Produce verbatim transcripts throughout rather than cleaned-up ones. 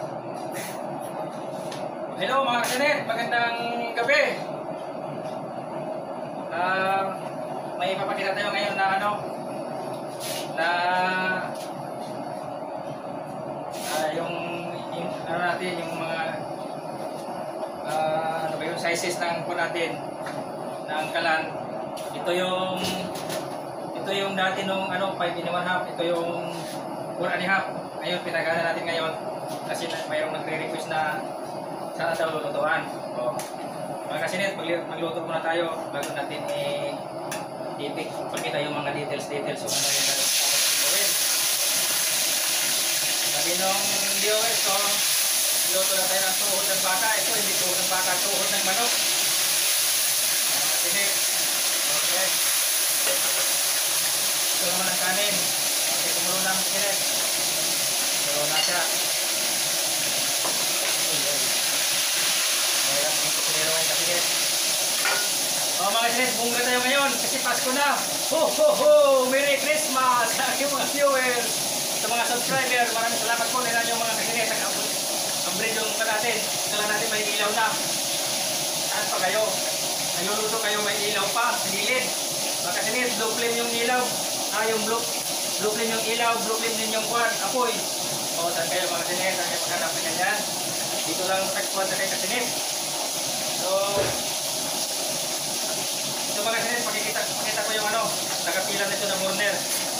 Hello mga kasinit, magandang gabi. Uh, may ipapakita tayo ngayon na ano na uh, yung, yung ano natin, yung mga uh, ano ba yung sizes ng po natin ng kalan. Ito yung ito yung dati nung ano five in one half, ito yung four and a half. Ngayon pinagana natin ngayon kasi mayroong nagre-request na sana daw lulutuan. O, mga kasinit, magluto muna tayo bago natin i-titik, ipakita yung mga details details kung ano yung dapat gawin. Sabi nung D O S ko, luto na tayo ng tuhod ng baka. Ito hindi tuhod ng baka, tuhod ng manok. Mga kasinit, okay. Ito naman ang kanin. Okay, kumulo na ang kasinit. Kumulo na siya. Oh, mga kasinit, bunga tayo ngayon kasi Pasko na. Ho ho ho! Merry Christmas sa aking mga viewers, sa mga subscriber. Maraming salamat po nila yung mga kasinit. Ang breed yung pa natin. Kala natin may ilaw na. Saan pa kayo? Nagluluto kayo, may ilaw pa sa gilid. Mga kasinit, blue flame yung ilaw. Ah, yung blue, blue flame yung ilaw, blue flame din yung kwan, apoy. O, saan kayo mga kasinit? Saan kayo maghanap na ganyan? Dito lang tagpuan sa kayo kasinit. So, ito mga kasinit, pakikita, pakita ko yung ano, nagapila nito na burner.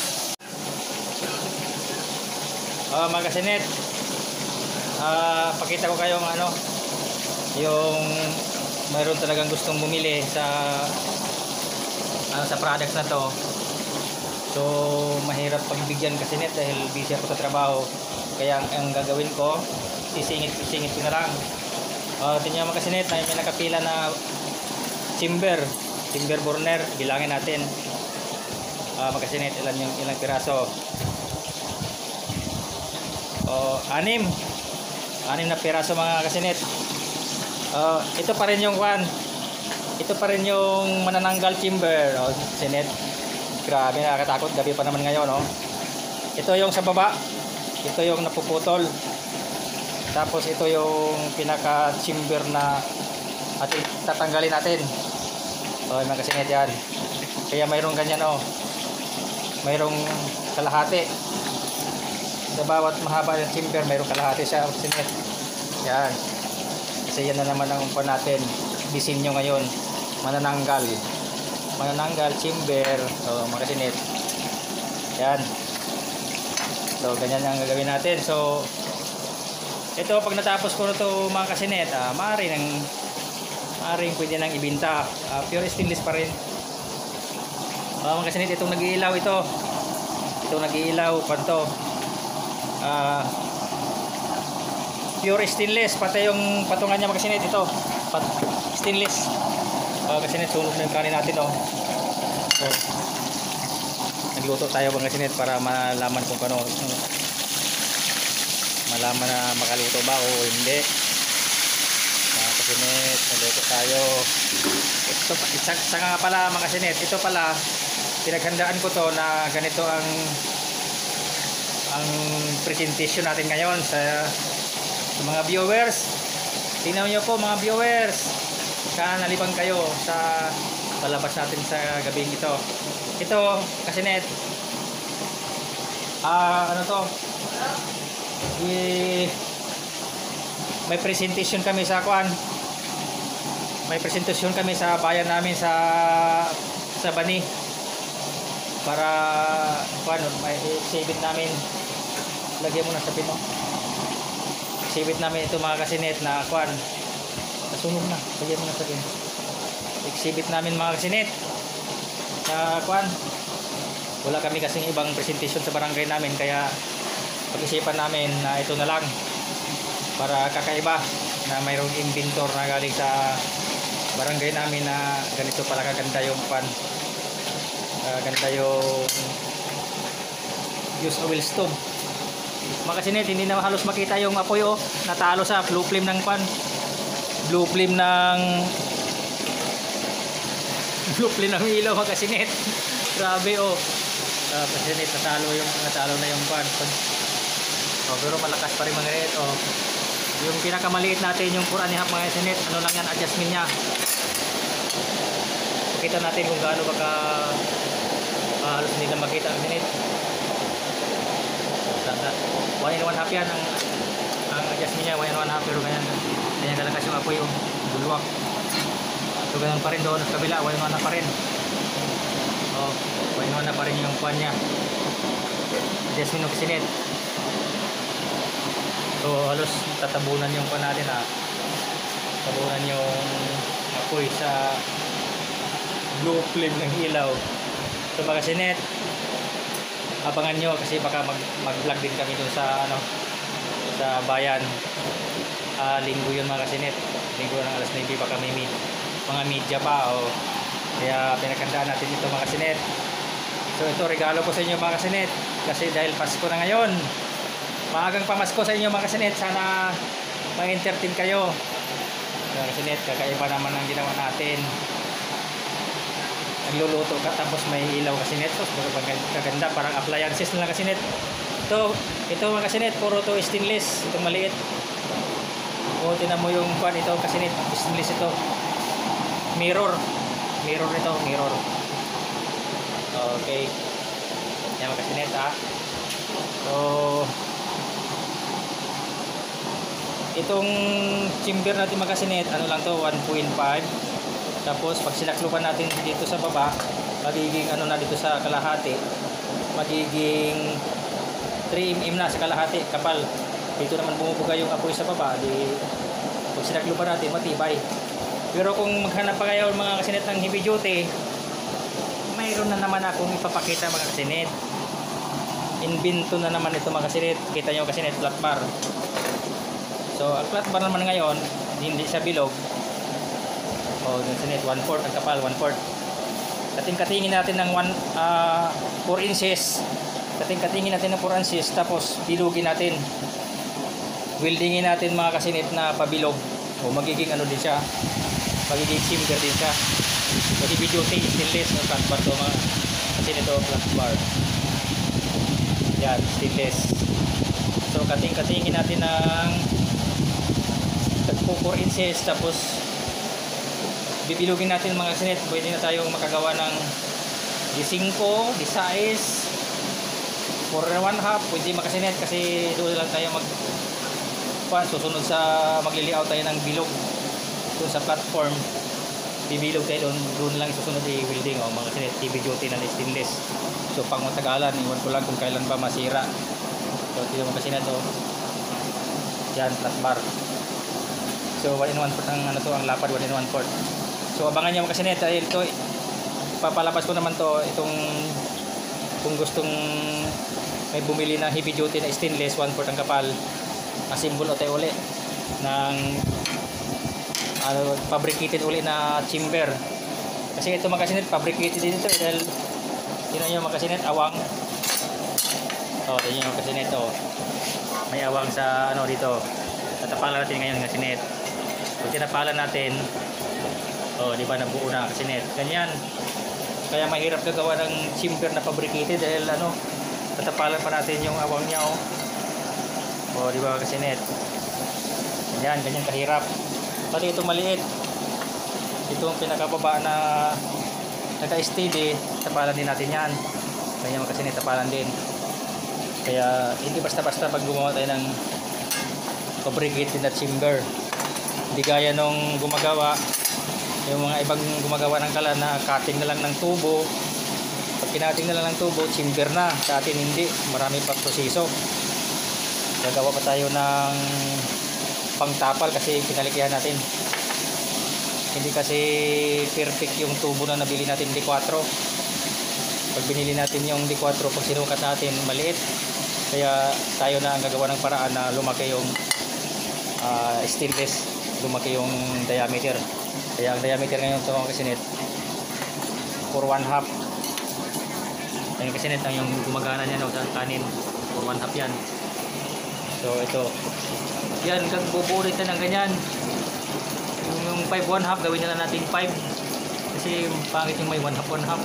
Uh, mga kasinit, uh, pakita ko kayo yung ano, yung mayroon talagang gustong bumili sa ano, sa products na to. So, mahirap pagbigyan kasinit dahil busy ako sa trabaho. Kaya ang, ang gagawin ko, sisingit-sisingit ko na lang. Uh, tingnan mga kasinit, may nakapila na timber timber burner. Bilangin natin uh, mga kasinit, ilan yung ilang piraso. Uh, anim anim na piraso mga kasinit. Uh, ito pa rin yung one ito pa rin yung manananggal timber. Oh, kasinit, grabe, nakakatakot. Gabi pa naman ngayon, no? Ito yung sa baba, ito yung napuputol. Tapos ito yung pinaka timber na ating tatanggalin natin. So, mga kasinit, yan. Kaya mayroong ganyan, oh. Mayroong kalahati. Sa bawat mahaba ng timber, mayroong kalahati siya, kasinit. Yan. Kasi yan na naman ang umpan natin. Bisin nyo ngayon. Manananggal. Manananggal, timber. So, mga kasinit. Yan. So, ganyan ang gagawin natin. So, ito, pag natapos ko na ito mga kasinit, ah, maaari nang maaari pwede nang ibinta. Ah, pure stainless pa rin. Ah, mga kasinit, itong nag-iilaw ito. Itong nag-iilaw pa ito. Ah, pure stainless. Pati yung patungan niya mga kasinit, ito. Pat stainless. Ah, kasinit, sunog na yung kanin natin, oh. So, nagluto tayo mga kasinit para malaman kung paano, malaman na makaluto ba o hindi. Mga kasinit, naluto tayo. Ito, isa, isa nga pala mga kasinit, ito pala pinaghandaan ko to na ganito ang ang presentation natin ngayon sa, sa mga viewers. Tingnan niyo po mga viewers, sana nalibang kayo sa palabas natin sa gabing ito. Ito kasinit, ah, ano to, I, may presentation kami sa kwan, may presentation kami sa bayan namin sa sa Bani para kwan, may exhibit namin. Lagyan mo na sa pino. Exhibit namin ito mga kasinit na kwan, nasunog na. Lagyan mo na sa pino. Exhibit namin mga kasinit na kwan. Wala kami kasing ibang presentation sa barangay namin, kaya pag-isipan namin na ito na lang para kakaiba, na mayroong inventor na galing sa barangay namin na ganito pala kaganda yung pan, uh, ganda yung use oil stove. Mga kasinit, hindi na halos makita yung apoy, oh. Natalo sa blue flame ng pan, blue flame ng blue flame ng ilaw mga kasinit. Grabe, oh. Uh, kasinit, natalo yung natalo na yung pan. Oh, pero malakas pa rin mga kasinit. Oh. Yung pinakamaliit natin, yung four and a half mga kasinit, ano lang yan, adjustment niya. Pakita natin kung gaano baka uh, halos hindi na makita ang kasinit. one and one half yan ang, ang adjustment niya, one and one half, pero ganyan, ganyan kalakas yung apoy, yung bulwak. So ganun pa rin doon sa kabila, one and one half pa rin. Oh, one and one half pa rin yung kuhan niya. Adjustment ng kasinit. So halos tatabunan yung kuhan natin ha. Tatabunan yung apoy sa blue flame ng ilaw. So mga kasinit, abangan nyo kasi baka mag, mag vlog din kami dun sa ano sa bayan. Uh, linggo yun mga kasinit, linggo ng alas nine baka may meet, mga media pa o kaya pinakandaan natin ito mga kasinit. So ito regalo ko sa inyo mga kasinit kasi dahil Pasko na ngayon, maagang pamasko sa inyo mga kasinit, sana ma-entertain kayo mga kasinit. Kakaiba naman ang ginawa natin, nagluluto ka tapos may ilaw kasinit. So kaganda, parang appliances na lang kasinit. Ito, ito mga kasinit, puro to stainless, itong maliit. O tinan mo yung kuan, ito kasinit, stainless ito. Mirror, mirror nito, mirror. Okay, yan mga kasinit ha. So itong chamber natin mga kasinit, ano lang to, one point five. Tapos pag sinaklupan natin dito sa baba, magiging ano na dito sa kalahati, magiging three millimeters na sa kalahati kapal. Dito naman bumubuga yung apoy sa baba, di pag sinaklupan natin matibay. Pero kung maghanap pa kayo mga kasinit ng heavy duty, mayroon na naman akong ipapakita mga kasinit. Invento na naman ito mga kasinit. Kita nyo kasinit, flat bar. So ang flat bar naman ngayon, hindi siya bilog. O kasinit, one fourth ang kapal, one fourth. Kating-katingin natin ng one, uh, four inches. Kating-katingin natin ng four inches, tapos bilugin natin. Weldingin natin mga kasinit na pabilog. O magiging ano din siya, magiging chamber din siya. So heavy duty stainless o flat bar to mga kasinit, o flat bar. Yan, stainless. So kating-katingin natin ng four inches, tapos bibilugin natin mga kasinit. Pwede na tayong makagawa ng D five, D six, four and one half. Pwede makasinit kasi doon lang tayo mag susunod sa magliliaw tayo ng bilog doon sa platform. Bibilog tayo doon, doon lang susunod i-welding o mga kasinit, heavy duty na stainless. So pang matagalan, iwan ko lang kung kailan pa masira. So ito mga kasinit o yan, flat bar. So one and one fourth ang ano to, ang lapad one and one fourth. So abangan nyo mga kasinit dahil ito papalabas ko naman to, itong kung gustong may bumili na heavy duty na stainless one fourth ang kapal, asimbol o tayo uli ng ano, fabricated uli na chamber. Kasi ito mga kasinit, fabricated din ito dahil yun yung mga kasinit, awang. O, yun yung mga kasinit, o. May awang sa ano dito. Tatapalan natin ngayon mga kasinit. Kung tinapalan natin, o, di ba nabuo na kasinit. Ganyan. Kaya mahirap gagawa ng chamber na fabricated dahil ano, tatapalan pa natin yung awang niya, o. O, di ba kasinit. Ganyan, ganyan kahirap. Pati itong maliit, itong pinakababa na naka-steady, tapalan din natin yan. Ganyan mga kasinit, tapalan din. Kaya hindi basta-basta pag gumawa tayo ng fabricated na chamber. Hindi gaya nung gumagawa, yung mga ibang gumagawa ng kalan na cutting na lang ng tubo. Pag kinating na lang ng tubo, chamber na. Sa atin hindi, marami pa proseso. Gagawa pa tayo ng pangtapal kasi pinalikihan natin. Hindi kasi perfect yung tubo na nabili natin D four. Pag binili natin yung D four, pag sinukat natin maliit, kaya tayo na ang gagawa ng paraan na lumaki yung uh, stainless, lumaki yung diameter. Kaya ang diameter ngayon ito mga kasinit for one half. Yung kasinit ang yung gumagana niya, no, sa kanin for one half yan. So ito yan, kag bubuo rin ng ganyan. Yung five one half gawin na lang natin five kasi pangit yung may one half one half.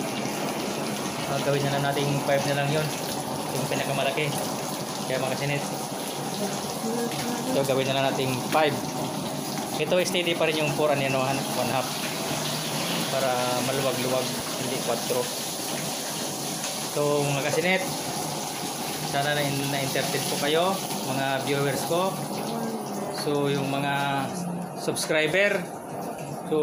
Uh, gawin na lang natin five na lang yun, yung pinakamalaki. Kaya mga kasinit, So gawin na lang natin five. Ito steady pa rin yung four and one half para maluwag-luwag, hindi four. So mga kasinet, sana na na-entertain po kayo mga viewers ko. So yung mga subscriber, so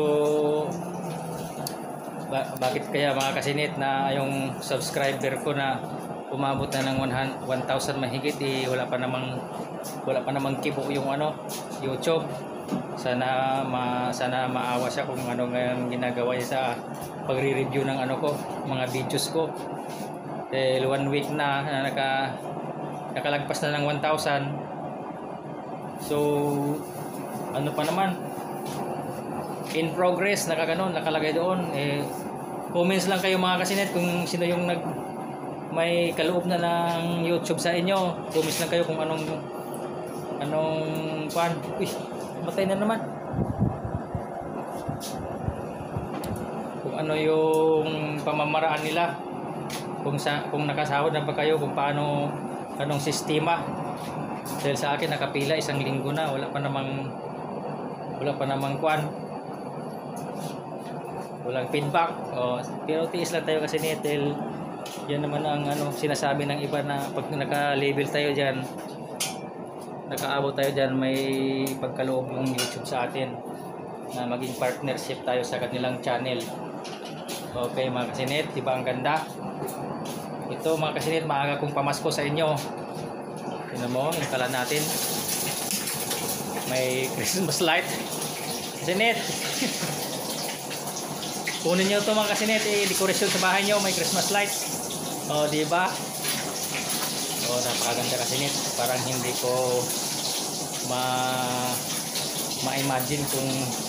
ba bakit kaya mga kasinit na yung subscriber ko na umabot na ng one thousand mahigit, eh, wala pa namang wala pa namang kibo yung ano YouTube. Sana ma sana maawa siya kung ano ngayon ginagawa niya sa pagre-review ng ano ko, mga videos ko. Dahil one week na, na naka nakalagpas na ng one thousand. So ano pa naman, in progress, nakaganon, nakalagay doon. Eh, comments lang kayo mga kasinet kung sino yung nag may kaloob na ng YouTube sa inyo. Comments lang kayo kung anong anong kuan. Uy, matay na naman. Kung ano yung pamamaraan nila, kung sa kung nakasahod na ba kayo, kung paano, anong sistema. Dahil sa akin nakapila isang linggo na, wala pa namang wala pa namang kuan, walang feedback. O, pero tiis lang tayo kasi nitel. Yan naman ang ano sinasabi ng iba, na pag naka-label tayo diyan, nakaabot tayo diyan, may pagkaloob yung YouTube sa atin na maging partnership tayo sa kanilang channel. Okay mga kasinet, di ba ang ganda? Ito mga kasinet, maaga kong pamasko sa inyo. Tingnan mo yung kalan natin, may Christmas light. Kasinet, kunin nyo ito mga kasinet, eh, dekorasyon sa bahay nyo, may Christmas light. O, di ba? O, napakaganda kasinet. Parang hindi ko ma ma-imagine kung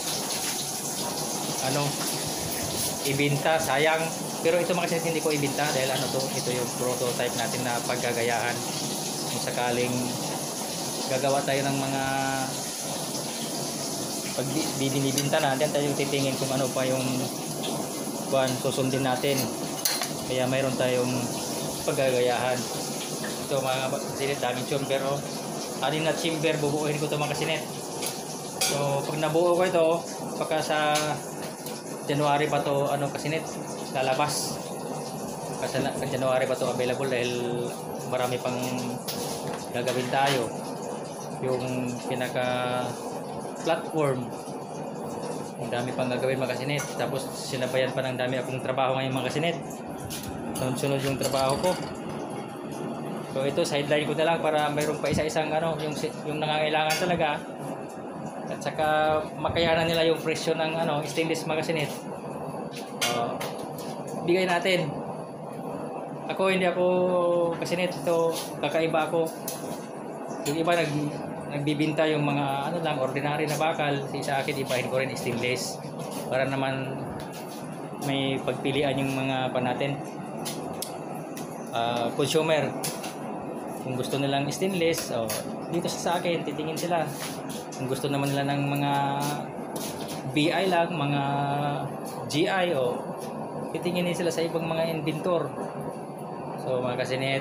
ano ibinta, sayang. Pero ito mga kasinet, hindi ko ibinta dahil ano to, ito yung prototype natin na paggagayahan. Kung sakaling gagawa tayo ng mga pag binibinta na, diyan tayo titingin kung ano pa yung kuan susundin natin. Kaya mayroon tayong paggagayahan. Ito mga kasinet, daming chamber. Oh, anin na chamber, bubuuin ko ito mga kasinet. So pag nabuo ko ito, pagka sa January pa to ano kasinet lalabas. Kasi sa January pa to available dahil marami pang gagawin tayo. Yung pinaka platform, ang dami pang gagawin mga kasinet. Tapos sinabayan pa ng dami akong trabaho ngayon mga kasinet. Sunod-sunod yung trabaho ko. So ito sideline ko na lang para mayroon pa isa-isang ano yung yung nangangailangan talaga. At saka makayanan nila yung presyo ng ano stainless mga kasinet. Uh, bigay natin. Ako hindi ako kasinet, ito kakaiba ako. Yung iba nag nagbibinta yung mga ano lang ordinary na bakal, sa akin ibahin ko rin stainless para naman may pagpilian yung mga pa natin uh, consumer. Kung gusto nilang stainless, oh, dito sa akin titingin sila. Kung gusto naman nila ng mga B I lang, mga G I, oh, titingin sila sa ibang mga inventor. So mga kasinet,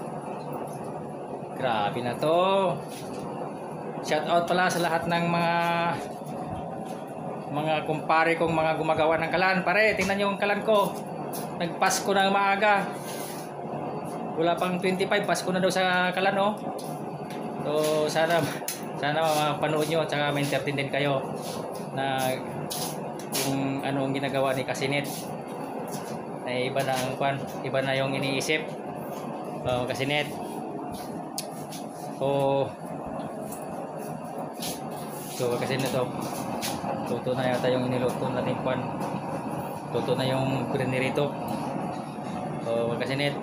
grabe na to. Shout out pala sa lahat ng mga mga kumpare kong mga gumagawa ng kalan. Pare, tingnan nyo yung kalan ko. Nagpasko na maaga. Wala pang twenty-five, Pasko na daw sa kalan, oh. So sana sana mapanood nyo at saka ma-entertain din kayo na kung anong ginagawa ni Kasinet. Na iba na ang kwan, iba na yung iniisip. Oh, Kasinet. So So kasi na to, tuto na yata yung iniluto natin kwan. Tuto na yung prinirito. So kasi net,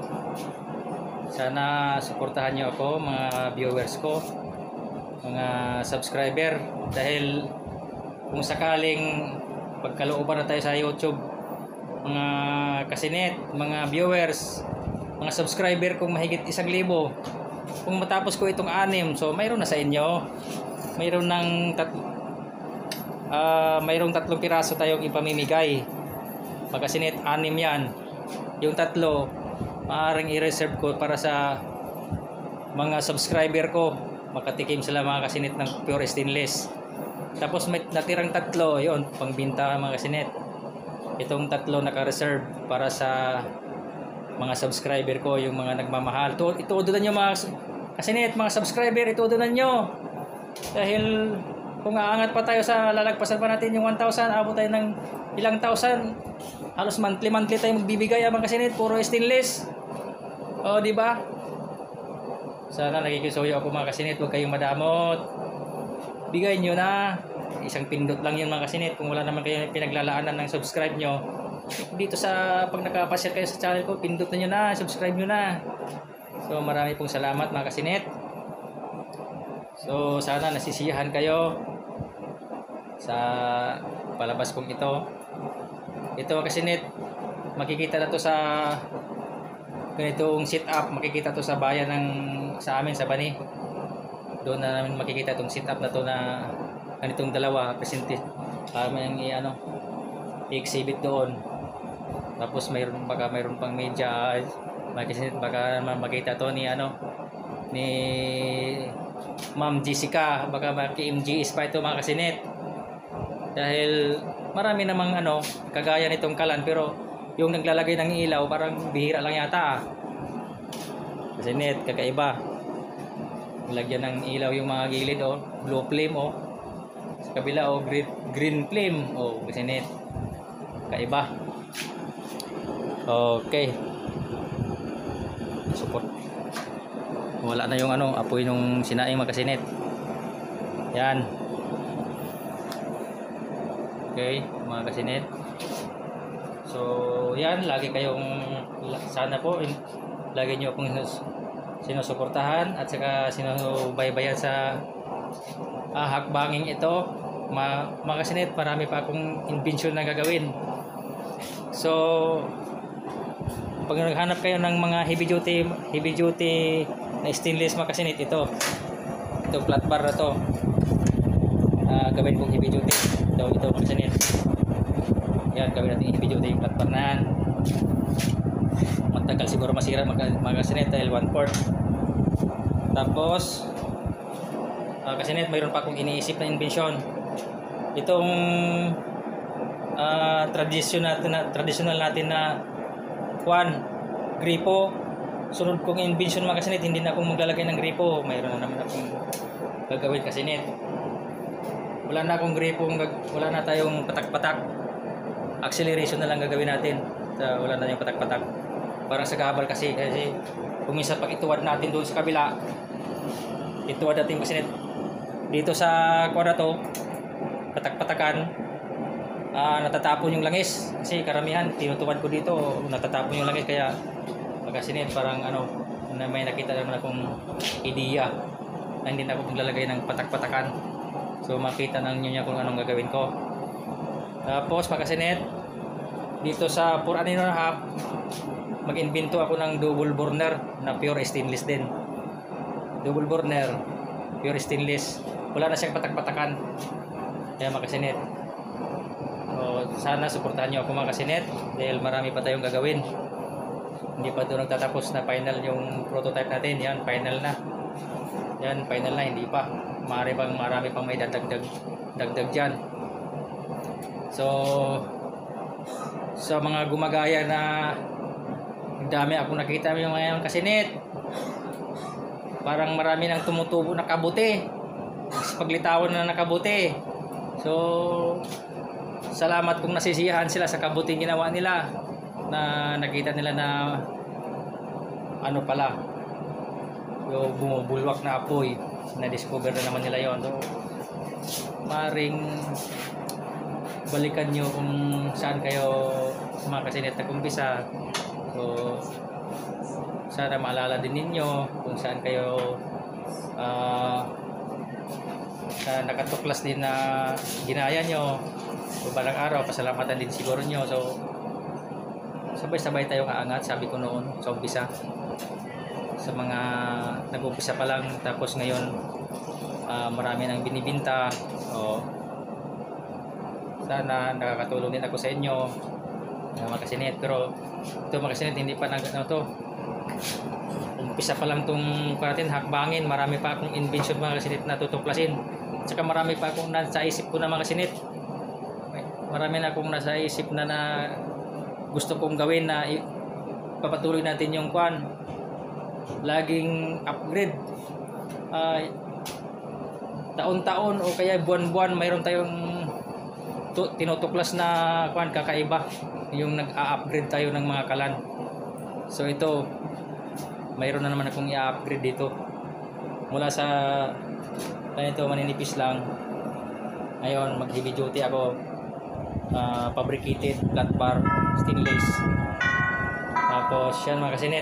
sana suportahan nyo ako mga viewers ko, mga subscriber. Dahil kung sakaling pagkalooban na tayo sa YouTube, mga kasinet, mga viewers, mga subscriber kung mahigit isang libo, kung matapos ko itong anim, so mayroon na sa inyo. Mayroon ng tat uh, mayroong tatlong piraso tayong ipamimigay. Pagkasinit, anim yan. Yung tatlo, maaaring i-reserve ko para sa mga subscriber ko. makatikim sila mga kasinit ng pure stainless. Tapos may natirang tatlo, yon pangbinta mga kasinit. Itong tatlo naka-reserve para sa mga subscriber ko, yung mga nagmamahal. Ito, ituudunan nyo mga kasinit, mga subscriber, ituudunan nyo. Dahil kung aangat pa tayo sa lalagpasan pa natin yung one thousand, abot tayo ng ilang thousand. Halos monthly monthly tayo magbibigay mga kasinit, puro stainless. O, di ba? Sana nakikisuyo ako mga kasinit, huwag kayong madamot. Bigay nyo na. Isang pindot lang yun mga kasinit. Kung wala naman kayo pinaglalaanan ng subscribe nyo, dito sa pag nakapasyal kayo sa channel ko, pindot na nyo na, subscribe nyo na. So marami pong salamat mga kasinit. So sana nasisiyahan kayo sa palabas kong ito. Ito mga kasinit, makikita na to sa ganitong sit up, makikita to sa bayan ng sa amin sa Bani. Doon na namin makikita itong sit up na to na ganitong dalawa presente kami yung i-ano i-exhibit doon. Tapos mayroon baka mayroon pang media makikita, baka naman makita to ni ano ni Ma'am Jessica, baka maki-M G S pa ito mga kasinit. Dahil marami namang ano kagaya nitong kalan, pero yung naglalagay ng ilaw parang bihira lang yata. Kasinit, kakaiba. Lagyan ng ilaw yung mga gilid, oh, blue flame, oh. Sa kabila, oh, green, green flame, oh, kasinit. Kaiba. Okay. Support. Wala na yung ano, apoy nung sinaing mga kasinit. Yan. Okay, mga kasinit. So, yan, lagi kayong sana po lagi nyo akong sinusuportahan at saka sinubaybayan sa ah, hakbanging ito. Ma mga kasinit, marami pa akong invention na gagawin. So pag naghanap kayo ng mga heavy duty heavy duty na stainless mga kasinit, ito ito flat bar na to, uh, gawin kong heavy duty ito, ito mga kasinit. Yan, gawin natin heavy duty flat bar na yan. Matagal siguro masira mga, mga kasinit dahil one fourth. Tapos uh, kasinit, mayroon pa akong iniisip na invention. Itong uh, traditional na traditional natin na kwan gripo. Sunod kong invention mga kasinit, hindi na akong maglalagay ng gripo. Mayroon na naman akong gagawin kasinit. Wala na akong gripo, wala na tayong patak-patak. Acceleration na lang gagawin natin. Uh, wala na yung patak-patak. Parang sa gabal kasi, kasi kung minsan pag ituwad natin doon sa kabila, ituwad natin kasinit dito sa kwan na to, patak-patakan, uh, natatapon yung langis. Kasi karamihan tinutuwad ko dito, natatapon yung langis. Kaya kasinit, parang ano, na may nakita naman akong ideya na hindi na ako maglalagay ng patak-patakan. So makita nang nyo niya kung anong gagawin ko. Tapos pagkasinit, dito sa four and a half, mag-invento ako ng double burner na pure stainless din. Double burner, pure stainless. Wala na siyang patak-patakan. Kaya makasinit. So, sana suportahan nyo ako makasinit dahil marami pa tayong gagawin. Hindi pa doon nagtatapos na final yung prototype natin. Yan, final na. Yan, final na. Hindi pa. Marami pang, marami pang may dagdag dagdag dyan. So, sa mga gumagaya na dami ako nakita yung mga kasinit, parang marami nang tumutubo na kabuti, paglitawan na nakabuti. So salamat kung nasisiyahan sila sa kabuting ginawa nila, na nakita nila na ano pala yung bumubulwak na apoy, na discover na naman nila yon. So maring balikan nyo kung saan kayo mga kasinit nag-umpisa. So sana maalala din ninyo kung saan kayo uh, na nakatuklas din na ginaya nyo. So balang araw pasalamatan din siguro nyo. So sabay-sabay tayo kaangat, sabi ko noon sa umpisa, sa mga nag-umpisa pa lang, tapos ngayon uh, marami nang binibinta. So sana nakakatulong din ako sa inyo, uh, mga kasinit. Pero ito mga kasinit, hindi pa nag, ano to, umpisa pa lang itong natin, hakbangin. Marami pa akong invention mga kasinit na tutuklasin. Tsaka marami pa akong nasa isip ko na mga kasinit. Marami na akong nasa isip na na gusto kong gawin na papatuloy natin yung kwan. Laging upgrade. Uh, taon-taon o kaya buwan-buwan mayroon tayong tinutuklas na kwan kakaiba. Yung nag-a-upgrade tayo ng mga kalan. So ito, mayroon na naman akong i-upgrade dito. Mula sa ganito maninipis lang. Ngayon, mag-heavy duty ako. Uh, fabricated flat bar stainless. Tapos yan mga kasinit.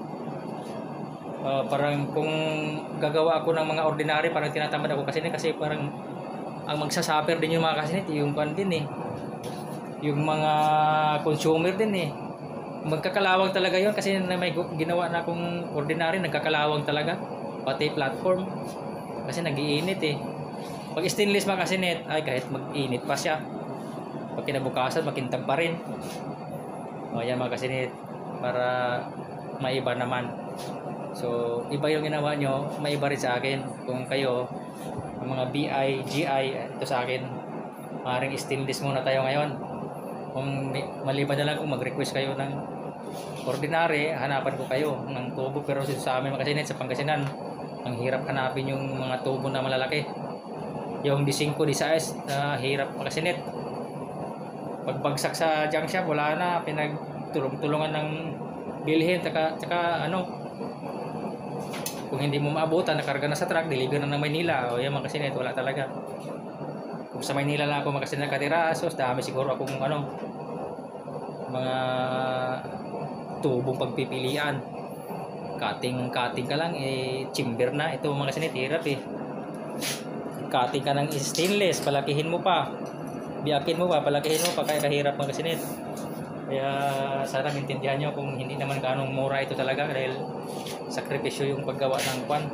Uh, parang kung gagawa ako ng mga ordinary, parang tinatamad ako kasinit kasi parang ang magsasuffer din yung mga kasinit, yung kwan din eh. Yung mga consumer din eh. Magkakalawang talaga yun kasi na may ginawa na akong ordinary, nagkakalawang talaga pati platform kasi nag-iinit eh. Pag stainless mga kasinit, ay kahit mag-init pa siya, pag kinabukasan makintab pa rin. O yan mga kasinit, para maiba naman. So iba yung ginawa nyo, maiba rin sa akin. Kung kayo ang mga B I, G I, ito sa akin maaaring stainless muna tayo ngayon. Kung maliban na lang kung mag-request kayo ng ordinary, hanapan ko kayo ng tubo. Pero sa amin mga kasinit, sa Pangasinan, ang hirap hanapin yung mga tubo na malalaki. Yung D five, D six, uh, hirap mga kasinit. Pagbagsak sa junk shop, wala na, pinagtulong-tulungan ng bilhin. Tsaka, tsaka ano, kung hindi mo maabutan, nakarga na sa truck, deliver na ng Maynila. O yan mga kasinit, wala talaga. Kung sa Maynila lang ako makasin nakatira, so dami siguro akong ano, mga tubong pagpipilian. Cutting-cutting ka lang, eh, chimber na. Ito mga kasinit, hirap eh. Cutting ka ng stainless, palakihin mo pa. Biyakin mo pa, palakihin mo pa, kaya kahirap mga kasinit. Kaya sana maintindihan nyo kung hindi naman ganong mura ito talaga dahil sakripisyo yung paggawa ng kwan,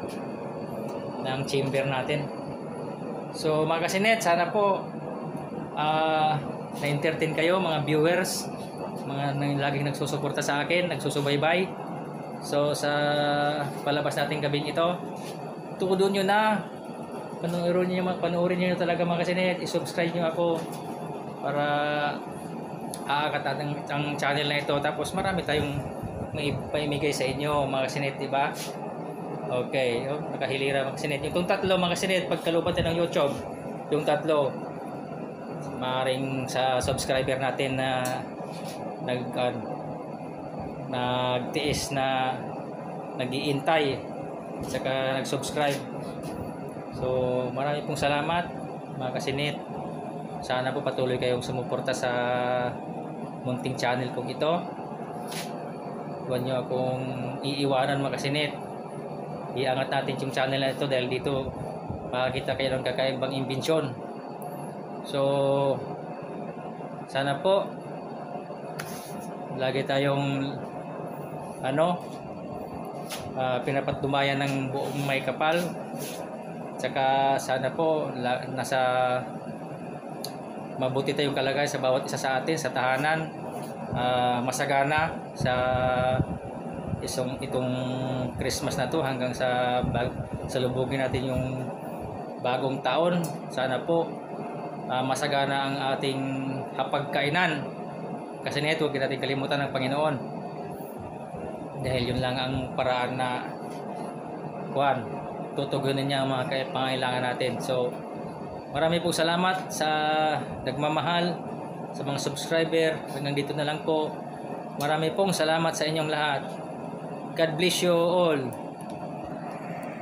ng chamber natin. So mga kasinit, sana po uh, na-entertain kayo mga viewers, mga nang laging nagsusuporta sa akin, nagsusubaybay. So sa palabas natin gabing ito, tukodon nyo na, panoorin nyo, panoorin nyo talaga mga kasinit, i-subscribe nyo ako para aakat natin ang channel na ito. Tapos marami tayong may paimigay sa inyo mga kasinit, diba? Okay, oh, nakahilira mga kasinit. Yung tatlo mga kasinit, pagkalupan tayo ng YouTube, yung tatlo, maaaring sa subscriber natin na nag uh, nagtiis na nag-iintay saka nag-subscribe. So marami pong salamat mga kasinit. Sana po patuloy kayong sumuporta sa munting channel kong ito. Huwag nyo akong iiwanan mga kasinit. Iangat natin yung channel na ito dahil dito makakita kayo ng kakaibang imbensyon. So sana po lagi tayong ano uh, pinapatubayan ng buong may kapal. Tsaka sana po la, nasa mabuti tayong kalagay sa bawat isa sa atin sa tahanan, uh, masagana sa isang itong Christmas na to hanggang sa salubugin natin yung bagong taon. Sana po uh, masagana ang ating hapagkainan kasi nito huwag natin kalimutan ng Panginoon dahil yun lang ang paraan na kuwan tutugunin niya ang mga pangailangan natin. So marami pong salamat sa nagmamahal, sa mga subscriber. Hanggang dito na lang po. Marami pong salamat sa inyong lahat. God bless you all.